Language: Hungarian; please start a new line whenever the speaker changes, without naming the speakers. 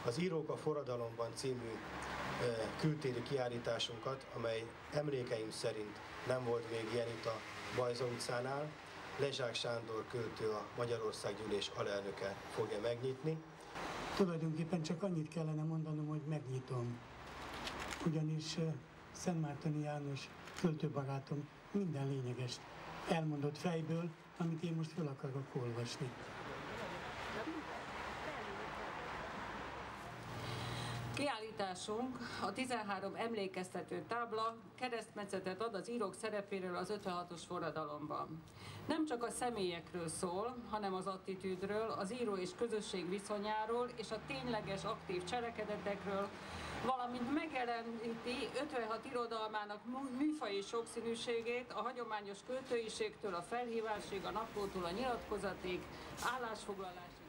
Az Írók a forradalomban című kültéri kiállításunkat, amely emlékeim szerint nem volt még ilyen itt a Bajza utcánál, Lezsák Sándor költő, a Magyarországgyűlés alelnöke fogja megnyitni.
Tulajdonképpen csak annyit kellene mondanom, hogy megnyitom. Ugyanis Szentmártoni János költőbarátom minden lényegest elmondott fejből, amit én most fel akarok olvasni.
Kiállításunk, a 13 emlékeztető tábla keresztmetszetet ad az írók szerepéről az 56-os forradalomban. Nem csak a személyekről szól, hanem az attitűdről, az író és közösség viszonyáról és a tényleges aktív cselekedetekről, valamint megjeleníti 56 irodalmának műfaji sokszínűségét, a hagyományos költőiségtől a felhívásig, a naplótól a nyilatkozatig, állásfoglalásig.